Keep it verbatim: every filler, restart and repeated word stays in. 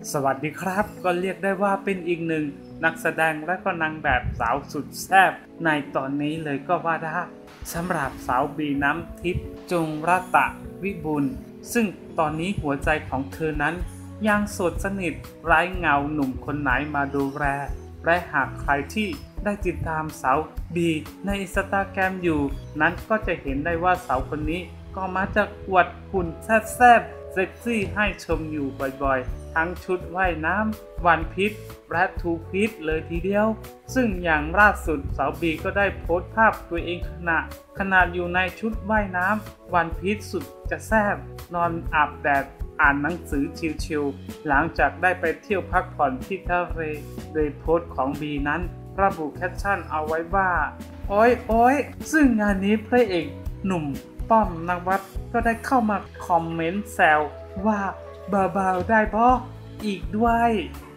สวัสดีครับก็เรียกได้ว่าเป็นอีกหนึ่งนักแสดงและก็นางแบบสาวสุดแซ่บในตอนนี้เลยก็ว่าได้สำหรับสาวบีน้ำทิพย์จงรัตะวิบูลย์ซึ่งตอนนี้หัวใจของเธอนั้นยังโสดสนิทไร้เงาหนุ่มคนไหนมาดูแลและหากใครที่ได้ติดตามสาวบีในอินสตาแกรมอยู่นั้นก็จะเห็นได้ว่าสาวคนนี้ก็มาจากอวดหุ่นแซ่บๆเซ็กซี่ให้ชมอยู่บ่อยๆทั้งชุดว่ายน้ำวันพีชและทูพีชเลยทีเดียวซึ่งอย่างล่าสุดสาวบีก็ได้โพสต์ภาพตัวเองขณะขณะอยู่ในชุดว่ายน้ำวันพีชสุดจะแซ่บนอนอาบแดดอ่านหนังสือชิลๆหลังจากได้ไปเที่ยวพักผ่อนที่ทะเลโดยโพสต์ของบีนั้นระบุแคปชั่นเอาไว้ว่าโอ้ยโอ้ยซึ่งงานนี้พระเอกหนุ่มป้อมนวัดก็ได้เข้ามาคอมเมนต์แซวว่าเบาๆได้บ่อีกด้วย